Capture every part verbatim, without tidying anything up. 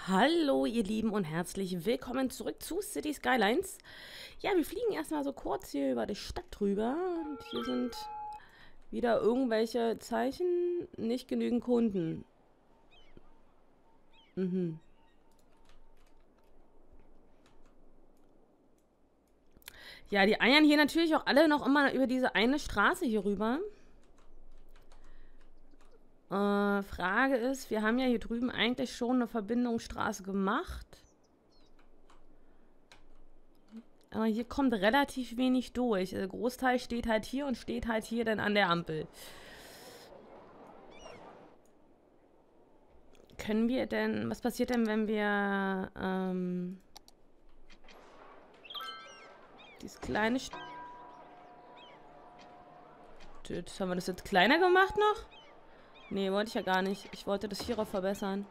Hallo ihr Lieben und herzlich willkommen zurück zu City Skylines. Ja, wir fliegen erstmal so kurz hier über die Stadt drüber und hier sind wieder irgendwelche Zeichen, nicht genügend Kunden. Mhm. Ja, die eiern hier natürlich auch alle noch immer über diese eine Straße hier rüber. Äh, Frage ist, wir haben ja hier drüben eigentlich schon eine Verbindungsstraße gemacht. Aber hier kommt relativ wenig durch. Der Großteil steht halt hier und steht halt hier dann an der Ampel. Können wir denn, was passiert denn, wenn wir ähm, dieses kleine... St Jetzt haben wir das jetzt kleiner gemacht noch? Nee, wollte ich ja gar nicht. Ich wollte das hierauf verbessern.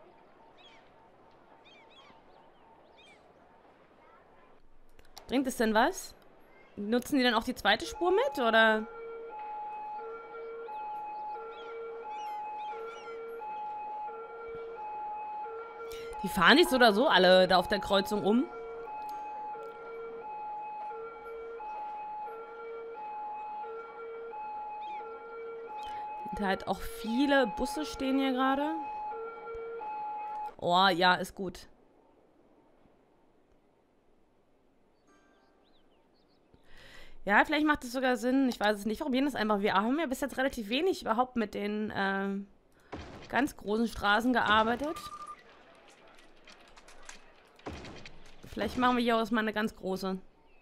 Bringt es denn was? Nutzen die dann auch die zweite Spur mit, oder? Die fahren sich so oder so alle da auf der Kreuzung um. Und halt auch viele Busse stehen hier gerade. Oh, ja, ist gut. Ja, vielleicht macht es sogar Sinn. Ich weiß es nicht. Wir probieren das einfach. Wir haben ja bis jetzt relativ wenig überhaupt mit den äh, ganz großen Straßen gearbeitet. Vielleicht machen wir hier aus mal eine ganz große.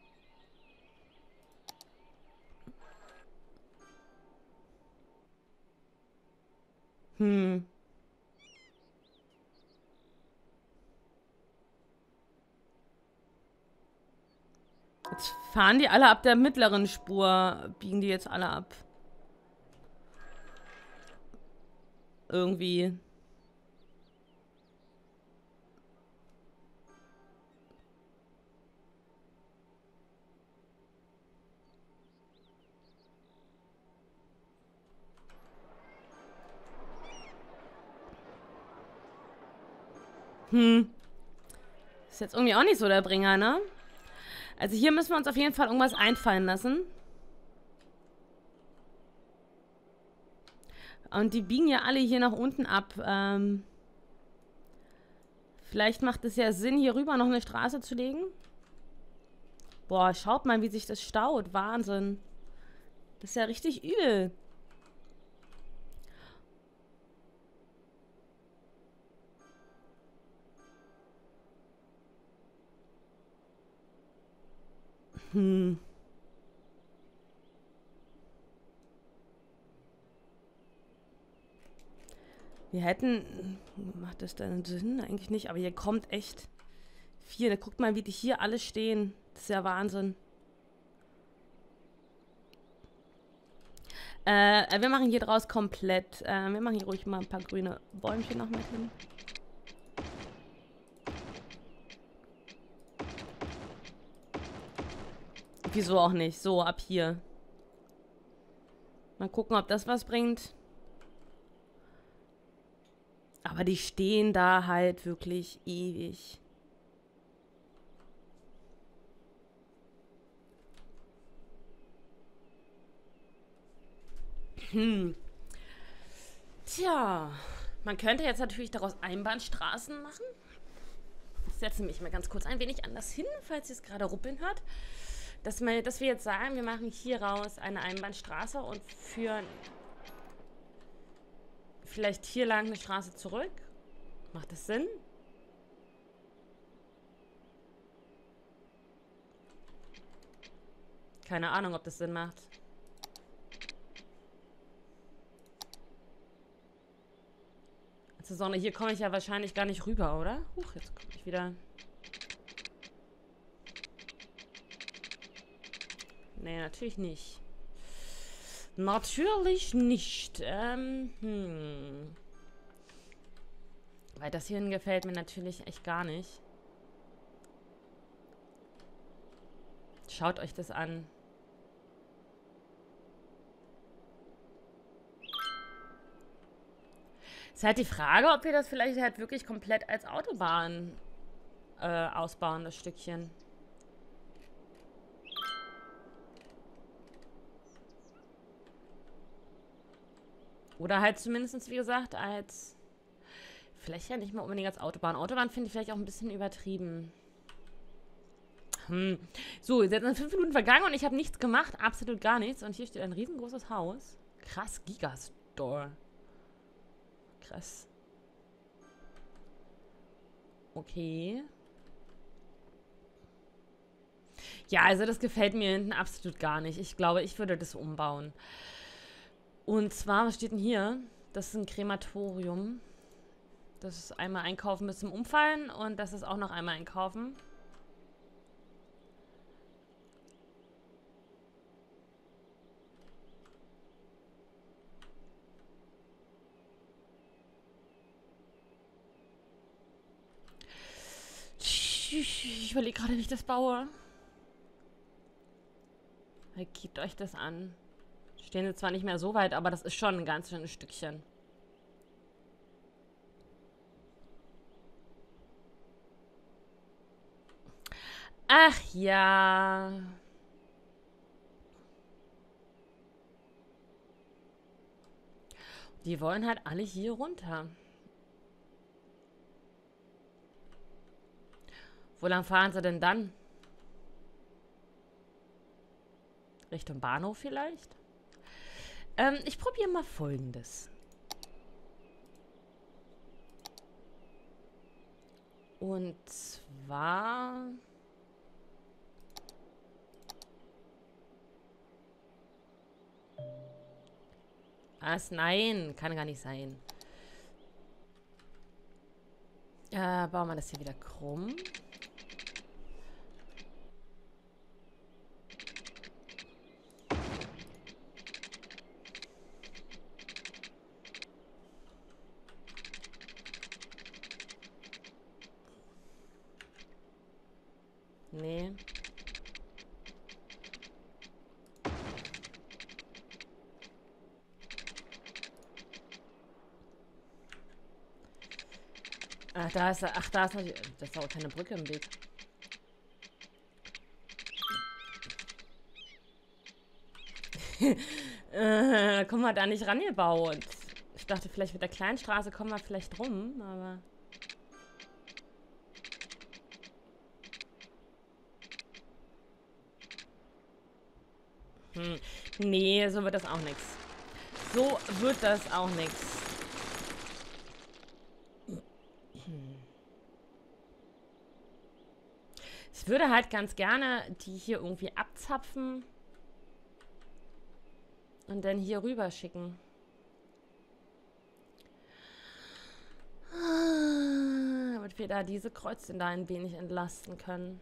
Hm. Jetzt fahren die alle ab der mittleren Spur. Biegen die jetzt alle ab. Irgendwie. Hm. Ist jetzt irgendwie auch nicht so der Bringer, ne? Also hier müssen wir uns auf jeden Fall irgendwas einfallen lassen. Und die biegen ja alle hier nach unten ab. Ähm, vielleicht macht es ja Sinn, hier rüber noch eine Straße zu legen. Boah, schaut mal, wie sich das staut. Wahnsinn. Das ist ja richtig übel. Hm. Wir hätten... Macht das denn Sinn? Eigentlich nicht, aber hier kommt echt viel. Da guckt mal, wie die hier alle stehen. Das ist ja Wahnsinn. Äh, wir machen hier draus komplett... Äh, wir machen hier ruhig mal ein paar grüne Bäumchen noch mit hin. Wieso auch nicht? So, ab hier. Mal gucken, ob das was bringt. Aber die stehen da halt wirklich ewig. Hm. Tja. Man könnte jetzt natürlich daraus Einbahnstraßen machen. Ich setze mich mal ganz kurz ein wenig anders hin, falls ihr es gerade ruppeln hört. Dass wir, dass wir jetzt sagen, wir machen hier raus eine Einbahnstraße und führen vielleicht hier lang eine Straße zurück. Macht das Sinn? Keine Ahnung, ob das Sinn macht. Also Sonne, hier komme ich ja wahrscheinlich gar nicht rüber, oder? Huch, jetzt komme ich wieder... Nee, natürlich nicht. Natürlich nicht. Ähm, hm. Weil das hier gefällt mir natürlich echt gar nicht. Schaut euch das an. Ist halt die Frage, ob wir das vielleicht halt wirklich komplett als Autobahn äh, ausbauen, das Stückchen. Oder halt zumindest, wie gesagt, als... Vielleicht ja nicht mal unbedingt als Autobahn. Autobahn finde ich vielleicht auch ein bisschen übertrieben. Hm. So, jetzt sind fünf Minuten vergangen und ich habe nichts gemacht. Absolut gar nichts. Und hier steht ein riesengroßes Haus. Krass, Gigastore. Krass. Okay. Ja, also das gefällt mir hinten absolut gar nicht. Ich glaube, ich würde das umbauen. Und zwar, was steht denn hier? Das ist ein Krematorium. Das ist einmal einkaufen bis zum Umfallen und das ist auch noch einmal einkaufen. Ich überlege gerade, wie ich das baue. Gebt euch das an. Stehen sie zwar nicht mehr so weit, aber das ist schon ein ganz schönes Stückchen. Ach ja. Die wollen halt alle hier runter. Wo lang fahren sie denn dann? Richtung Bahnhof vielleicht? Ähm, ich probiere mal Folgendes. Und zwar... Was? Nein, kann gar nicht sein. Äh, bauen wir das hier wieder krumm. Nee. Ach, da ist, ach, da ist natürlich, das ist auch keine Brücke im Weg. äh, kommen wir da nicht rangebaut. Ich dachte, vielleicht mit der kleinen Straße kommen wir vielleicht rum, aber... Hm. Nee, so wird das auch nichts. So wird das auch nichts. Ich würde halt ganz gerne die hier irgendwie abzapfen und dann hier rüber schicken. Damit wir da diese Kreuzchen da ein wenig entlasten können.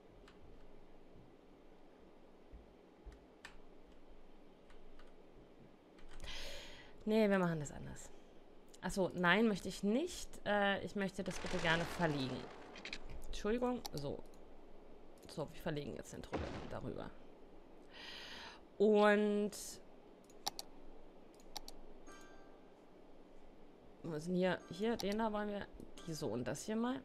Nee, wir machen das anders. Achso, nein, möchte ich nicht. Äh, ich möchte das bitte gerne verlegen. Entschuldigung, so. So, wir verlegen jetzt den Truppe darüber. Und... Was sind hier? Hier, den da wollen wir... Die so und das hier mal.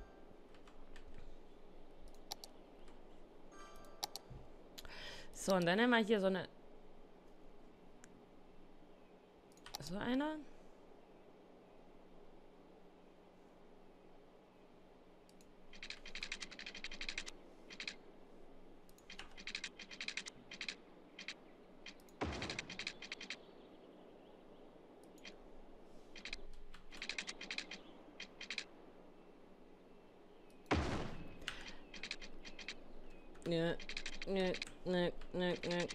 So, und dann nehmen wir hier so eine... So eine... Nö, nö, nö, nö, nö.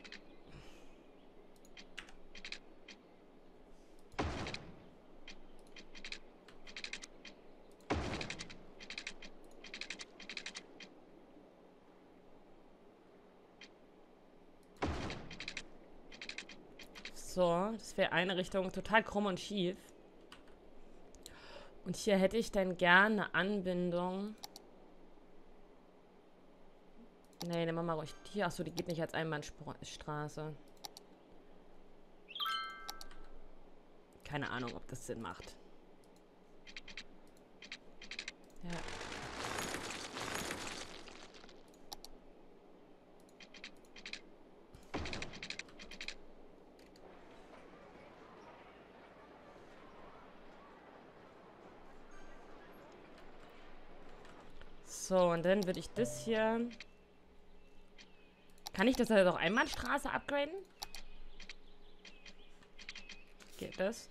So, das wäre eine Richtung total krumm und schief. Und hier hätte ich dann gerne eine Anbindung. Nee, nehmen wir mal ruhig die. Achso, die geht nicht als Einbahnstraße. Keine Ahnung, ob das Sinn macht. Ja. So, und dann würde ich das hier... Kann ich das halt auch Einbahnstraße upgraden? Geht das?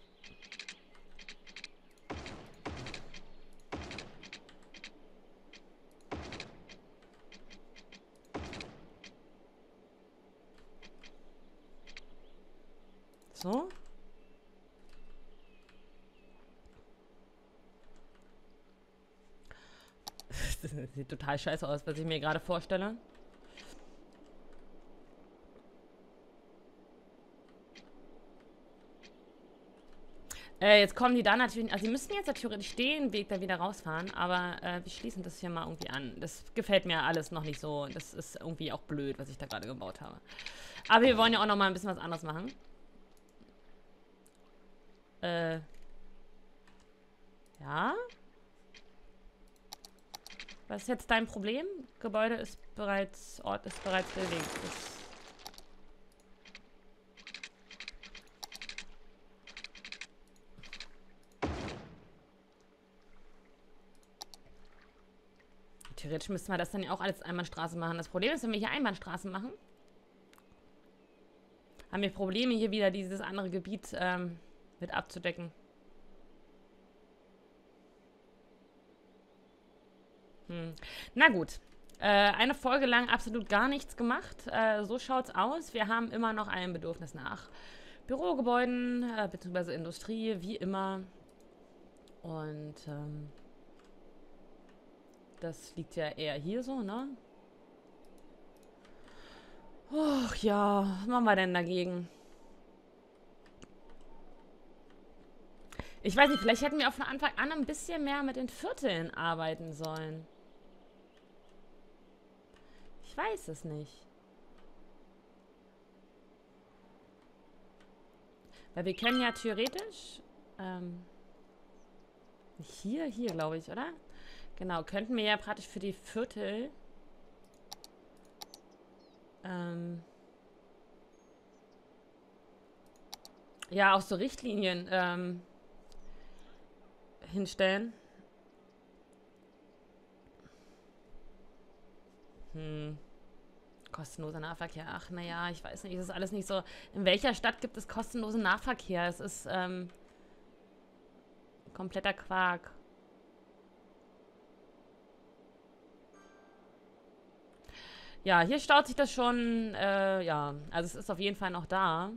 So? Das sieht total scheiße aus, was ich mir gerade vorstelle. Äh, jetzt kommen die da natürlich... Also, sie müssten jetzt ja theoretisch den Weg da wieder rausfahren, aber äh, wir schließen das hier mal irgendwie an. Das gefällt mir alles noch nicht so. Das ist irgendwie auch blöd, was ich da gerade gebaut habe. Aber wir wollen ja auch noch mal ein bisschen was anderes machen. Äh... Ja? Was ist jetzt dein Problem? Gebäude ist bereits... Ort ist bereits belegt. Das Theoretisch müssten wir das dann ja auch alles Einbahnstraßen machen. Das Problem ist, wenn wir hier Einbahnstraßen machen, haben wir Probleme, hier wieder dieses andere Gebiet ähm, mit abzudecken. Hm. Na gut. Äh, eine Folge lang absolut gar nichts gemacht. Äh, so schaut's aus. Wir haben immer noch ein Bedürfnis nach Bürogebäuden, äh, beziehungsweise Industrie, wie immer. Und ähm, das liegt ja eher hier so, ne? Och ja, was machen wir denn dagegen? Ich weiß nicht, vielleicht hätten wir auch von Anfang an ein bisschen mehr mit den Vierteln arbeiten sollen. Ich weiß es nicht. Weil wir können ja theoretisch... Ähm, hier, hier glaube ich, oder? Genau, könnten wir ja praktisch für die Viertel... Ähm, ja, auch so Richtlinien ähm, hinstellen. Hm. Kostenloser Nahverkehr. Ach, naja, ich weiß nicht, das ist alles nicht so... In welcher Stadt gibt es kostenlosen Nahverkehr? Es ist ähm, kompletter Quark. Ja, hier staut sich das schon, äh, ja, also es ist auf jeden Fall noch da.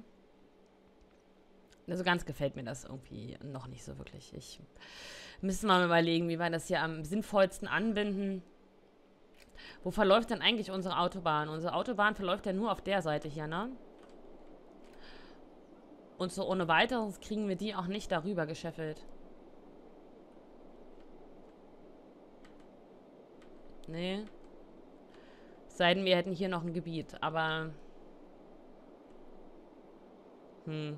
Also ganz gefällt mir das irgendwie noch nicht so wirklich. Ich müsste mal überlegen, wie wir das hier am sinnvollsten anbinden. Wo verläuft denn eigentlich unsere Autobahn? Unsere Autobahn verläuft ja nur auf der Seite hier, ne? Und so ohne weiteres kriegen wir die auch nicht darüber gescheffelt. Nee. Sei denn, wir hätten hier noch ein Gebiet, aber... Hm.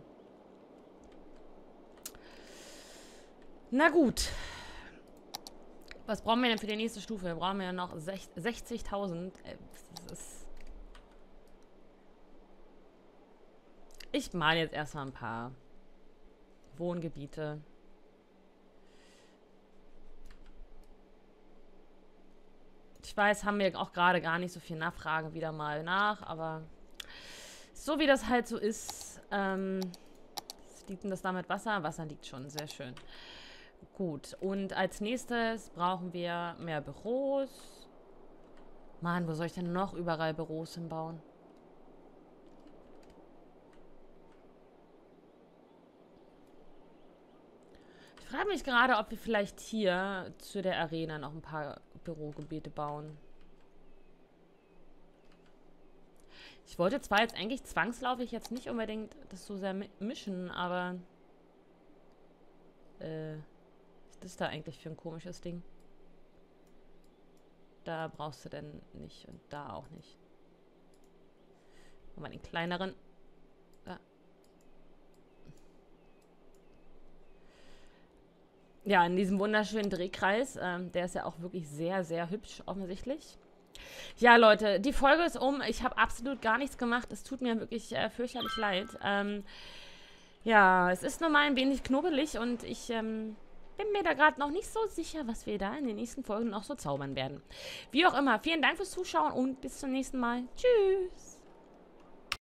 Na gut. Was brauchen wir denn für die nächste Stufe? Wir brauchen ja noch sechzigtausend. Ich male jetzt erstmal ein paar Wohngebiete. Ich weiß, haben wir auch gerade gar nicht so viel Nachfrage wieder mal nach, aber so wie das halt so ist, ähm, liegt denn das da mit Wasser? Wasser liegt schon, sehr schön. Gut, und als nächstes brauchen wir mehr Büros. Mann, wo soll ich denn noch überall Büros hinbauen? Ich frage mich gerade, ob wir vielleicht hier zu der Arena noch ein paar Bürogebiete bauen. Ich wollte zwar jetzt eigentlich zwangsläufig jetzt nicht unbedingt das so sehr mischen, aber... Äh, was ist das da eigentlich für ein komisches Ding? Da brauchst du denn nicht und da auch nicht. Mal den kleineren. Da. ja, in diesem wunderschönen Drehkreis. Ähm, der ist ja auch wirklich sehr, sehr hübsch, offensichtlich. Ja, Leute, die Folge ist um. Ich habe absolut gar nichts gemacht. Es tut mir wirklich äh, fürchterlich leid. Ähm, ja, es ist normal ein wenig knubbelig und ich ähm, bin mir da gerade noch nicht so sicher, was wir da in den nächsten Folgen noch so zaubern werden. Wie auch immer, vielen Dank fürs Zuschauen und bis zum nächsten Mal. Tschüss!